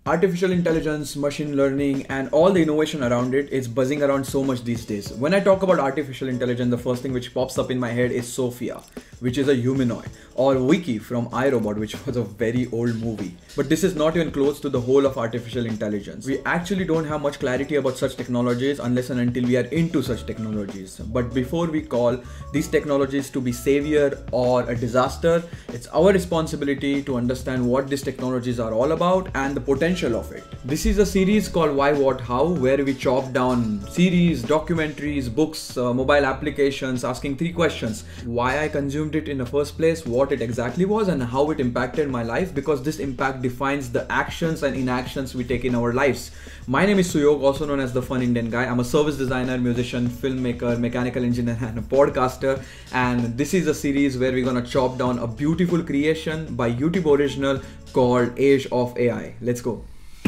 Artificial intelligence, machine learning, and all the innovation around it is buzzing around so much these days. When I talk about artificial intelligence, the first thing which pops up in my head is Sophia, which is a humanoid, or Wiki from iRobot, which was a very old movie. But this is not even close to the whole of artificial intelligence. We actually don't have much clarity about such technologies unless and until we are into such technologies. But before we call these technologies to be savior or a disaster, it's our responsibility to understand what these technologies are all about and the potential of it. This is a series called Why, What, How, where we chop down series, documentaries, books, mobile applications, asking 3 questions. Why I consumed it in the first place, what it exactly was, and how it impacted my life, because this impact defines the actions and inactions we take in our lives. My name is Suyog, also known as the Fun Indian Guy. I'm a service designer, musician, filmmaker, mechanical engineer, and a podcaster. And this is a series where we're gonna chop down a beautiful creation by YouTube original called Age of A.I. Let's go.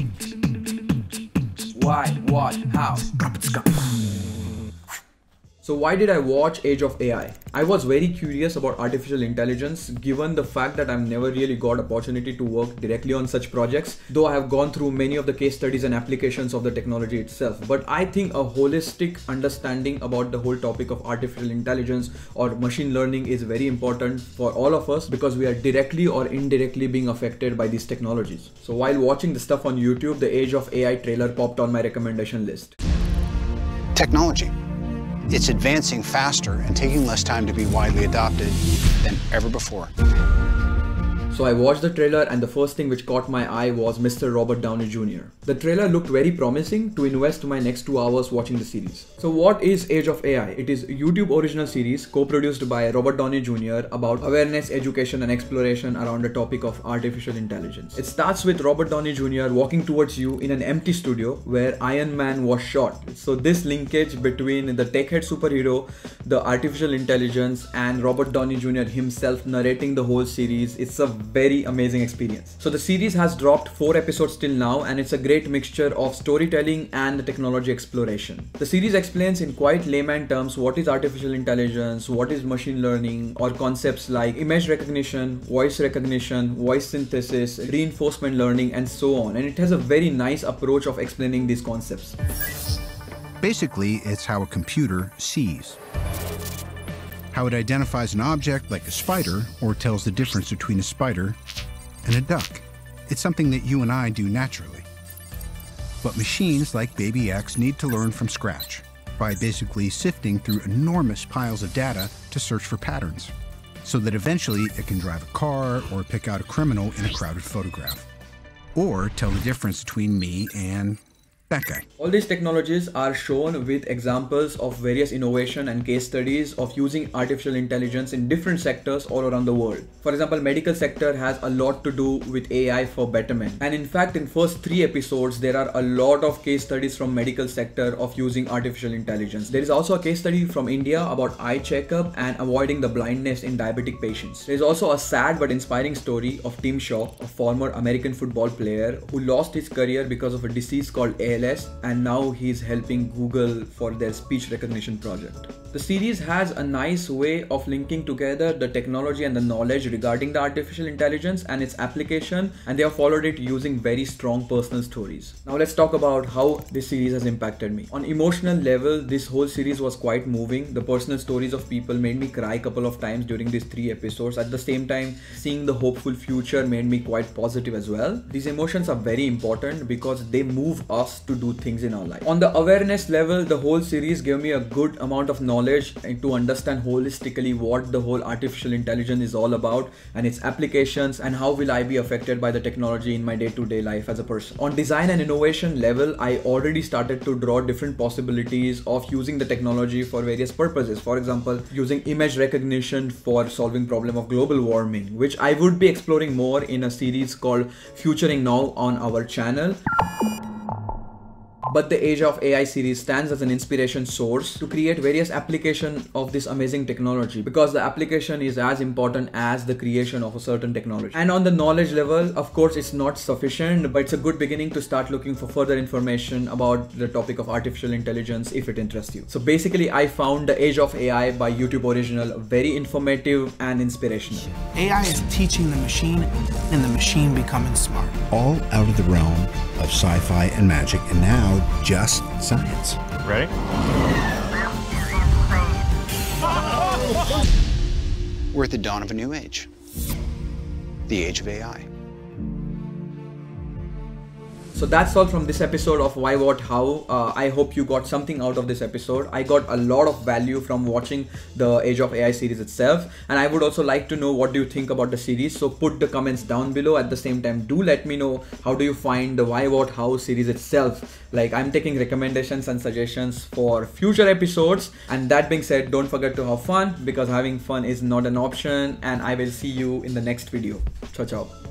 Why, what, how? So why did I watch Age of A.I? I was very curious about artificial intelligence given the fact that I've never really got opportunity to work directly on such projects, though I have gone through many of the case studies and applications of the technology itself. But I think a holistic understanding about the whole topic of artificial intelligence or machine learning is very important for all of us because we are directly or indirectly being affected by these technologies. So while watching the stuff on YouTube, the Age of A.I trailer popped on my recommendation list. Technology. It's advancing faster and taking less time to be widely adopted than ever before. So I watched the trailer and the first thing which caught my eye was Mr. Robert Downey Jr. The trailer looked very promising to invest my next 2 hours watching the series. So what is Age of A.I? It is a YouTube original series co-produced by Robert Downey Jr. about awareness, education and exploration around the topic of artificial intelligence. It starts with Robert Downey Jr. walking towards you in an empty studio where Iron Man was shot. So this linkage between the tech-head superhero, the artificial intelligence and Robert Downey Jr. himself narrating the whole series, it's a very amazing experience. So the series has dropped 4 episodes till now and it's a great mixture of storytelling and technology exploration. The series explains in quite layman terms what is artificial intelligence, what is machine learning, or concepts like image recognition, voice synthesis, reinforcement learning and so on, and it has a very nice approach of explaining these concepts. Basically, it's how a computer sees. How it identifies an object like a spider or tells the difference between a spider and a duck. It's something that you and I do naturally. But machines like Baby X need to learn from scratch by basically sifting through enormous piles of data to search for patterns, so that eventually it can drive a car or pick out a criminal in a crowded photograph, or tell the difference between me and that guy. All these technologies are shown with examples of various innovation and case studies of using artificial intelligence in different sectors all around the world. For example, medical sector has a lot to do with AI for betterment. And in fact, in first 3 episodes, there are a lot of case studies from medical sector of using artificial intelligence. There is also a case study from India about eye checkup and avoiding the blindness in diabetic patients. There is also a sad but inspiring story of Tim Shaw, a former American football player who lost his career because of a disease called ALS, and now he's helping Google for their speech recognition project. The series has a nice way of linking together the technology and the knowledge regarding the artificial intelligence and its application, and they have followed it using very strong personal stories. Now let's talk about how this series has impacted me. On emotional level, this whole series was quite moving. The personal stories of people made me cry a couple of times during these 3 episodes. At the same time, seeing the hopeful future made me quite positive as well. These emotions are very important because they move us to do things in our life. On the awareness level, the whole series gave me a good amount of knowledge and to understand holistically what the whole artificial intelligence is all about and its applications and how will I be affected by the technology in my day-to-day life as a person. On design and innovation level, I already started to draw different possibilities of using the technology for various purposes. For example, using image recognition for solving problem of global warming, which I would be exploring more in a series called Futuring Now on our channel. But the Age of A.I series stands as an inspiration source to create various applications of this amazing technology, because the application is as important as the creation of a certain technology. And on the knowledge level, of course, it's not sufficient, but it's a good beginning to start looking for further information about the topic of artificial intelligence if it interests you. So basically, I found the Age of A.I by YouTube original very informative and inspirational. AI is teaching the machine and the machine becoming smart. All out of the realm of sci-fi and magic, and now just science. Ready? We're at the dawn of a new age, the age of AI. So that's all from this episode of Why, What, How. I hope you got something out of this episode. I got a lot of value from watching the Age of AI series itself, and I would also like to know what do you think about the series. So put the comments down below. At the same time, do let me know how do you find the Why, What, How series itself. Like, I'm taking recommendations and suggestions for future episodes. And that being said, don't forget to have fun, because having fun is not an option. And I will see you in the next video. Ciao, ciao.